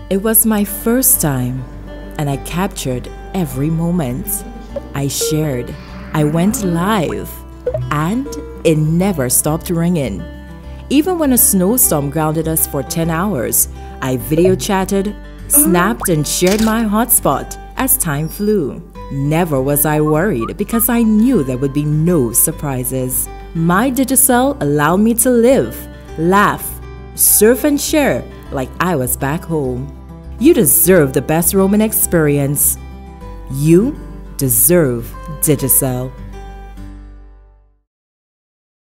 It was my first time, and I captured every moment. I shared, I went live, and it never stopped ringing. Even when a snowstorm grounded us for 10 hours, I video chatted, snapped, and shared my hotspot as time flew. Never was I worried because I knew there would be no surprises. My Digicel allowed me to live, laugh, surf, and share like I was back home. You deserve the best roaming experience. You deserve Digicel.